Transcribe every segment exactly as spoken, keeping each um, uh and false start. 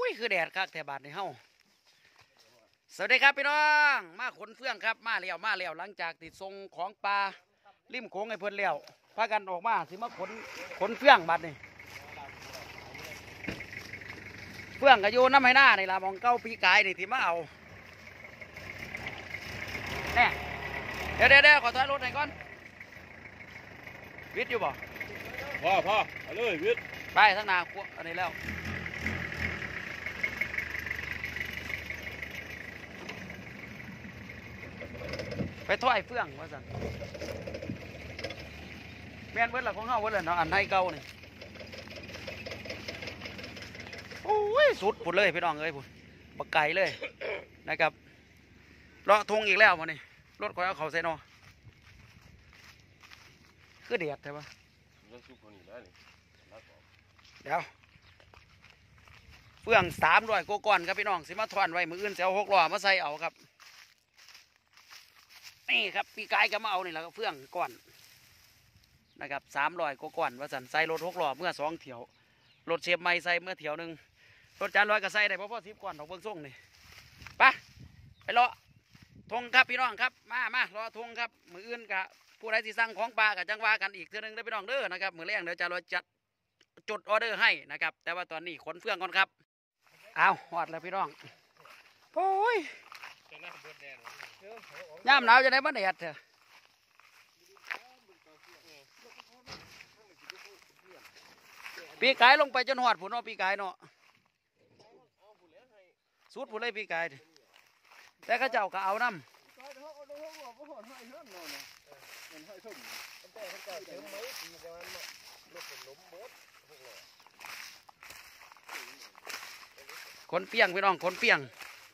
ยคือแดดคักแถบาดในเฮาสวัสดีครับพี่น้องมาขนเฟื่องครับมาเลี้ยวมาเลี้ยวหลังจากติดทรงของปลาริมโขงให้เพิ่นเลี้ยวพากันออกมาสิมาขนขนเฟื่องบัดนี่เฟื่องก็อยู่น้ำให้หน้านี่ล่ะมองเก้าปีกายนี่ที่มาเอาแน่เดี๋ยวเดี๋ยวเดี๋ยวขอถอยรถหน่อยก่อนวิทย์อยู่บ่พ่อพ่อเอาเลยวิทย์ไปทั้งนาพวกอันนี้แล้วไปถอยเฟื่องว่าสั่นแม่นเบิดหลักของเฮาเบิดเลยเนาะอันไทยเก่านี่โอ้ยสุดพุ่นเลยพี่น้องเอ้ยพุ่นบักไก่เลยนะครับเลาะทงอีกแล้วมานี่รถคอยเอาเขาใส่นอคือเดียดใช่ปะเดี๋ยวเฟื่องสามร้อยกว่าก้อนครับพี่น้องสิมาทอนไว้มืออื่นเสียวหกล้อมาใส่เอาครับนี่ครับปีกายก็มาเอานี่แหละเฟื่องก้อนนะครับสามร้อยกว่าก้อนว่าสันใส่รถหกล้อเมื่อสองเที่ยวรถเชฟไม่ใส่เมื่อเที่ยวหนึ่งรถจานร้อยก็ใส่ได้เพราะพ่อสิบก้อนของเบื้องส่งนี่ไปไปรอทงครับพี่น้องครับมามารอทงครับมืออื่นกับผู้ใดที่สั่งของปลากับจังหวะกันอีกเท่านึงได้พี่น้องเด้อนะครับมือแรกเดี๋ยวจะรอจัดจดออเดอร์ให้นะครับแต่ว่าตอนนี้ขนเฟื่องก่อนครับเอาหอดแล้วพี่น้องโอ้ยย่ามหนาวจะได้มาแดดเถอะปีกายลงไปจนหอดผุนเนาะปีกายเนาะสุดผุนเลยปีกายแต่ข้าเจ้าก็เอาน้ำขนเปียงพี่น้องขนเปียง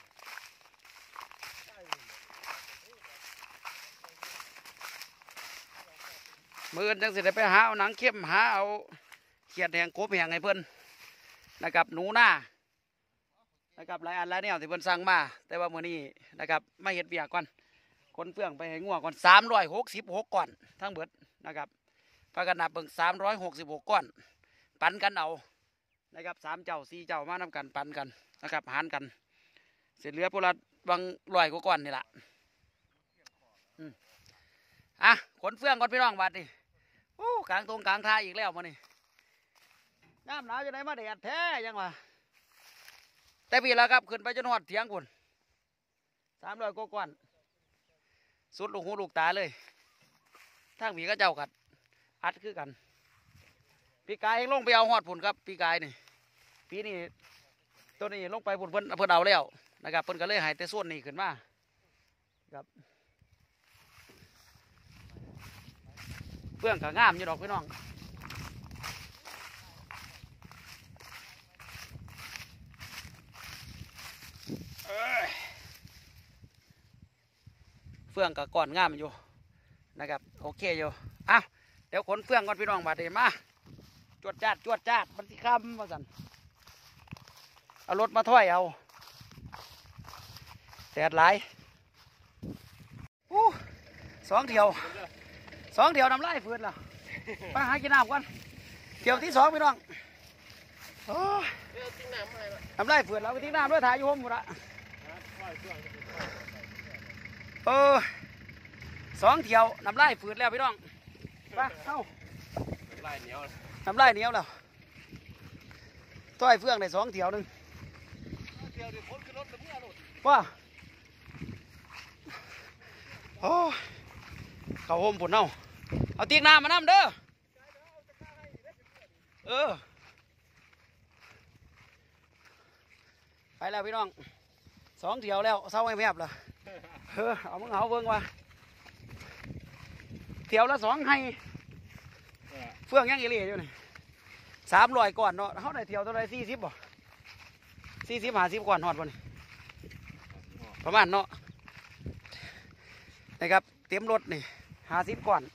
มือจังสิได้ไปหาเอาหนังเข้มหาเอาเขียดแหงกบแหงให้เพื่อนนะครับหนูหน้านะครับหลายอันหลายแนวที่เพิ่นสั่งมาแต่ว่ามื้อนี้นะครับมาเฮ็ดเบียกก่อนขนเฟื่องไปให้งัวก่อนสามร้อยหกสิบหกก้อนทั้งเบิดนะครับพากันนับเบิ่งสามร้อยหกสิบหกก้อนปันกันเอานะครับสามเจ้าสี่เจ้ามานำกันปันกันนะครับหารกันเสร็จเหลือพวกเราบางร้อยกว่าก้อนนี่แหละอืมอ่ะขนเฟื่องก่อนพี่น้องบัดนี้โอ้กลางตรงกลางท่าอีกแล้วมื้อนี้น้ำหนาวจะได้มาแดดแท้ยังวะแต่พี่แล้วครับขึ้นไปจนหอดเถียงคุณสามร้อยกว่าก้อนสุดลูกหูลูกตาเลยทางผีก็เจ้ากัดอัดคือกันปีกายลงไปเอาหอดผุนครับปีกายนี่ปีนี้ตัวนี้ลงไปผุนเพิ่นเพิ่นเอาแล้วนะครับเพิ่นก็เลยหายแต่ส่วนนี้ขึ้นมาครับเพื่องก็งามอยู่ดอกพี่น้องเฟื่องกับก่อนงามอยู่นะครับโอเคอยู่อ้าวเดี๋ยวขนเฟื่องก่อนพี่น้องบาดเดมาจวดจ้าดจวดจ้าดมันสิคำมาสั่นเอารถมาถ้อยเอาแดดไหลอู้สองเที่ยวสองเที่ยวน้ำลายฝืนแล้วไปหากินน้ำก่อนเที่ยวที่สองพี่น้องโอ้น้ำลายฝืนแล้วไปทิ้งน้ำด้วยถ่ายอยู่ห้องหมดละเออสองเที่ยวน้ำลายฝืดแล้วพี่น้องไปเข้าน้ำลายเหนียวน้ำลายเหนียวแล้วต้อยเฟื่องในสองเที่ยวหนึ่งว้าโอ้เขาโฮมผุนเอาเอาตีกน้ำมาน้ำเด้อเออไปแล้วพี่น้องสองเที่ยวแล้วเศร้าไม่แมบเลยเออเอามึงเอาเบิ่งว่าเที่ยวละสองให้เฟื่องยังอีเล่อยู่นี่สามร้อยก่อนเนาะเขาได้เที่ยวเท่าไรสี่สิบบ่สี่สิบห้าสิบก่อนหอดบ่นี่ประมาณเนาะนะครับเต็มรถนี่ห้าสิบก่อน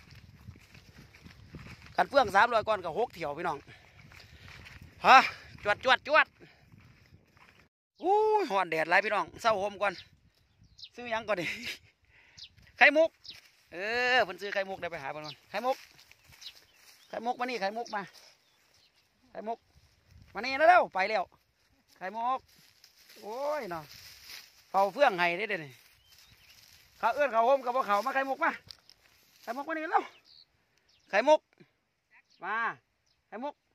กันเฟื่องสามร้อยก่อนกับหกเที่ยวพี่น้องฮะจวดจวดจวดอู้หอนแดดไรพี่น้องเศร้าโฮมก่อนซื้อยังก่อนดิไข่มุกเออเพิ่นซื้อไข่มุกได้ไปหาเพิ่นก่อนไข่มุกไข่มุกมานี่ไข่มุกมาไข่มุกมานี่แล้วเร็วไปแล้วไข่มุกโอ้ยเนาะเป่าเฟื่องไห้ได้เด้นี่เขาเอื้อนเขาโฮมกับพวกเขามาไข่มุกมาไข่มุกมานี่แล้วไข่มุกมาไข่มุก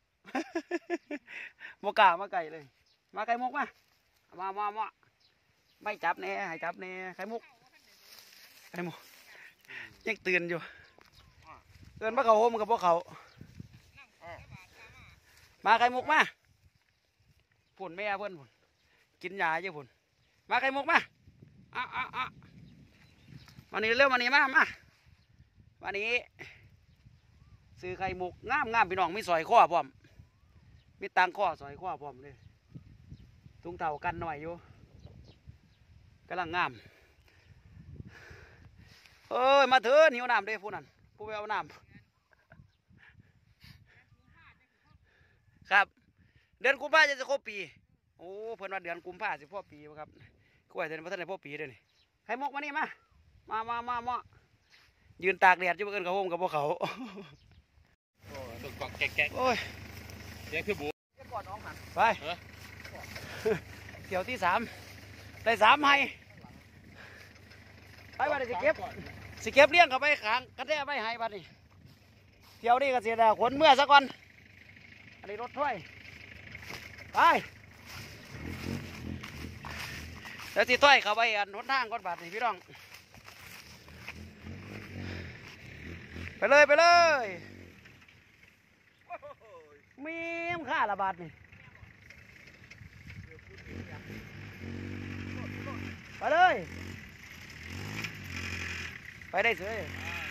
โมกามาไก่เลยมาไข่มุกมามามามาไม่จับแน่ให้จับแน่ไข่มุกไข่มุกยังตื่นอยู่เอื้อนมาเขาโฮมกับพวกเขามาไข่มุกมาผุ่นแม่เพื่อนผุ่นกินยาเยอะผุ่นมาไข่มุกมาอ่ะอ่ะอ่ะวันนี้เร็ววันนี้มามาวันนี้ซื้อไข่มุกงามงามพี่น้องมีสอยข้อพร้อมมีตังข้อสอยข้อพร้อมเลยถุงเต่ากันหน่อยอยู่กำลังงามเอ้ยมาเถอะหิวน้ำเด้ผู้นั้นผู้ไปเอาน้ำครับเดือนกุมภาพันธ์จะครบปีโอ้เพิ่นว่าเดือนกุมภาพันธ์สิพ่อปีครับกล้วยเดือนพัฒนาพ่อปีเด้อนี่ไข่มุกมานี่มามามามามายืนตากแดดอยู่เอิ้นเขาโฮมกับพวกเขาโอ้ตึกกอกแก๊กโอ้ยแก๊กคือบูไปเกี่ยวที่สามได้สามให้ไปบัดนี้สิเก็บสิเก็บเลี้ยงเข้าไปขางกระแทกไปให้บัดนี้เที่ยวนี้ก็เสียดายขนเมื่อซะก่อนอันนี้รถถ้วยไปแล้วสิถ้วยเข้าไปอันหนทางก่อนบัดนี้พี่น้องไปเลยไปเลยมีมค่าละบาทนี่ไปเลยไปได้เสย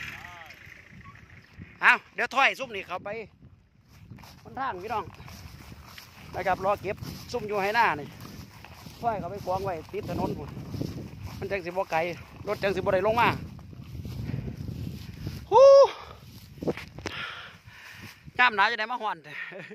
เอาเดี๋ยวถ้อยซุ่มนี่เขาไปบนทางพี่น้องนะครับรอเก็บซุ่มอยู่ให้หน้านี่ถ้อยเขาไปกวางไว้ติดถนนพุ่นมันจังสิบ่ไกลรถจังสิบ่ได้ลงมาฮู้ย่ำหนาวจะได้มาห่อน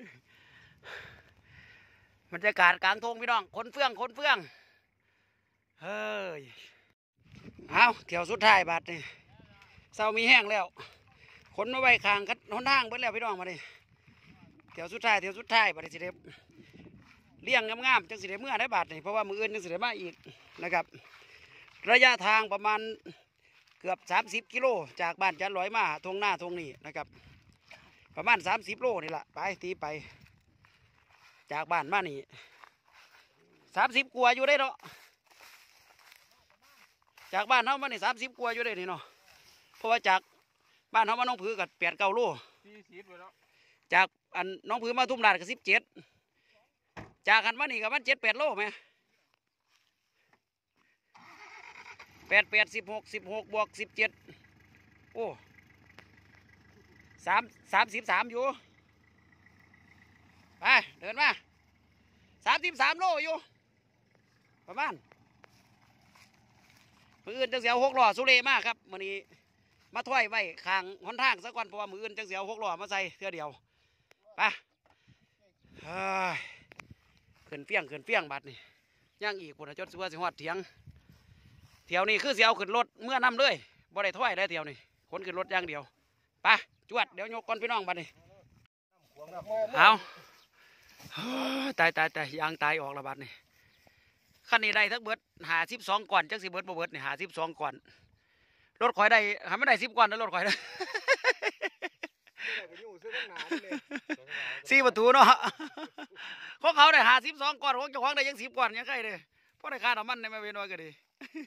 บรรยากาศกลางทงพี่น้องคนเฟื่องคนเฟื่องเฮ้ยเอาเที่ยวสุดท้ายบาดนี่เศร้ามีแห้งแล้วขนมาไว้คางกันหนทางเบิดแล้วพี่น้องมาดิเที่ยวสุดท้ายเที่ยวสุดท้ายบาดนี้สิเด็บเลี้ยงงามๆจังสิเด็บเมื่อได้บาดนี่เพราะว่ามืออื่นจังสิเด็บมาอีกนะครับระยะทางประมาณเกือบสามสิบกิโลจากบ้านจันลอยมาทงหน้าทงนี้นะครับประมาณสามสิบโลนี่แหละไปตีไปจากบ้านมานี่สามสิบกว่าอยู่ได้เนาะจากบ้านเขามานี่สามสิบกว่าอยู่ได้นี่เนาะเพราะว่าจากบ้านเขามาน้องผือกับแปดเก้าโลจากอันน้องผือมาทุ่มดาดกับสิบเจ็ดจากกันมานี่กับมันเจ็ดแปดโลไหมแปดแปดสิบหกสิบหกบวกสิบเจ็ดโอ้สามสามสิบสามอยู่ไปเดินมาสามสิบสามโลอยู่ประมาณมืออื่นจังเสียวหกล้อสุเรมากครับวันนี้มาถ้วยไว้คางหนทางสักวันเพราะว่ามืออื่นจังเสียวหกล้อมาใส่เท่าเดียวไปขึ้นเฟี้ยงขึ้นเฟี้ยงบัดนี่ย่างอีกปุ่นจนสิว่าสิหอดเถียงเที่ยวนี้คือเสียวขึ้นรถเมื่อน้ำเลยบ่ได้ถ้วยได้เที่ยวนี้คนขึ้นรถอย่างเดียวไปจวดเดี๋ยวยกก้อนพี่น้องบัดนี่เอาตายตายตายยางตายออกระบาดนี่ขั้นนี้ได้ทั้งเบิดหาสิบสองก่อนจังสิเบิดบ่เบิดนี่หาสิบสองก่อนรถข่อยได้หาไม่ได้สิบก่อนนะรถข่อยได้สี่ประตูเนาะของเขาได้หาสิบสองก่อนของเจ้าของได้ยังสิบก่อนยังไงเลยเพราะได้ค่าน้ำมันได้ไม่เป็นน้อยก็ดี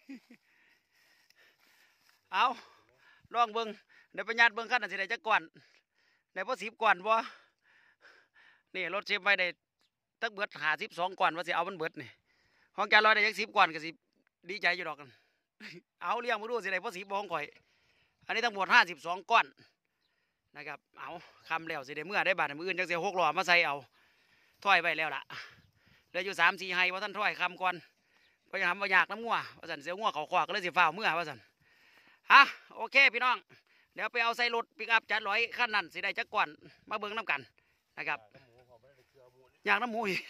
เอาลองเบิ้งเดี๋ยวไปญาติเบิ้งขั้นนั้นสิได้จักก่อนได้พอสิบก่อนบ่นี่รถเชฟไปได้ตั้งเบิดหาสิบสองก่อนว่าสิเอามันเบิดนี่ของแกลอยได้ยังสิบก่อนก็สิดีใจอยู่ดอกกันเอาเลี้ยงมาดูสิได้พอสิบบ่ของข่อยอันนี้ทั้งหมดห้าสิบสองก้อนนะครับเอาคำแล้วสิได้เมื่อได้บาทมืออื่นจังเสียหกหล่อมาใส่เอาถ้อยไปแล้วล่ะเหลืออยู่สามสี่ไฮว่าท่านถ้อยคำก่อนเพราะยังทำมาอยากน้ำงัวว่าสันเสียงัวเขาขวากก็เลยสิฝ้าเมื่อว่าสันฮะโอเคพี่น้องเดี๋ยวไปเอาใส่รถปิกอัพจัดร้อยขั้นนั้นสิได้จักก่อนมาเบิ้งน้ำกันนะครับอยากน้ำหมูอีก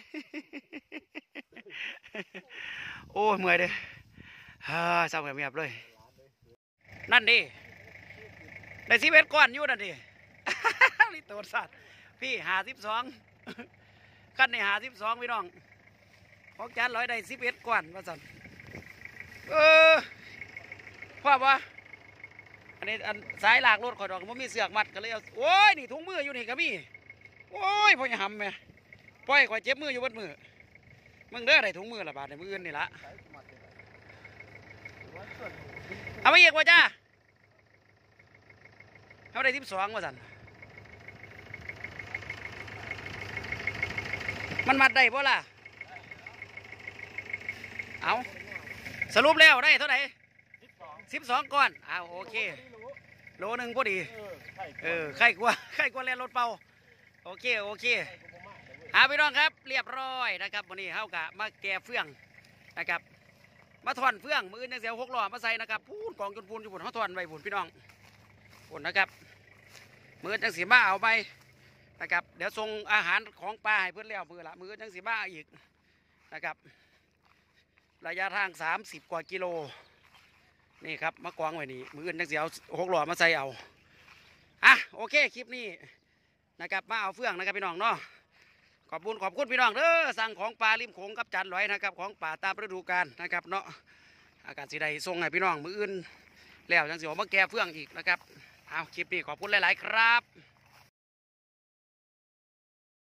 โอ้เมื่อยเลยฮ่าเศร้าเงียบเลยนั่นดิได้สิบเอ็ดก้อนอยู่นั่นดิ ลิโตสัตว์พี่หาสิบสองขั้นในหาสิบสองพี่น้องของจานร้อยได้สิบเอ็ดก้อนว่าสั่นเออพ่อปะอันนี้อันสายลากรถข่อยดอกมันมีเสือกมัดก็เลยเอาโอ้ยนี่ถุงมืออยู่นี่ก็มีโอ้ยพ่ออย่าหำแม่ปล่อยข่อยเจ็บมืออยู่บนมือมึงเด้อได้ถุงมือละบาทในมืออื่นนี่ละเอาไปอีกว่าจ้าเขาได้ทิปสองว่าสั่นมันมัดได้ป่ะล่ะเอาสรุปแล้วได้เท่าไหร่สิบสองก้อนอ้าวโอเคโลหนึ่งพอดีเออไข่กว่าไข่กว่าแล่นรถเป่าโอเคโอเคอาพี่น้องครับเรียบร้อยนะครับวันนี้เฮากะมาแก่เฟื่องนะครับมาถอนเฟื่องมือยังเสียวหกล้อมาใส่นะครับพูนกองจนพูนอยู่บนเขาถอนไว้บุญพี่น้องบุญนะครับมือจังสีมาเอาไปนะครับเดี๋ยวส่งอาหารของปลาให้เพื่อนแล้วมือละมือจังสีมาอีกนะครับระยะทางสามสิบกว่ากิโลนี่ครับมากวางไว้นี่มือจังสีเอาหกล้อมาใส่เอาอ่ะโอเคคลิปนี้นะครับมาเอาเฟื่องนะครับพี่น้องเนาะขอบคุณขอบคุณพี่น้องเด้อสั่งของปลาริมโขงกับจานลอยนะครับของป่าตามฤดูกาลนะครับเนาะอากาศสีใดส่งให้พี่น้องมืออื่นแล้วจังสิออกมาแก่เฟื่องอีกนะครับเอาคลิปนี้ขอบคุณหลายๆครับ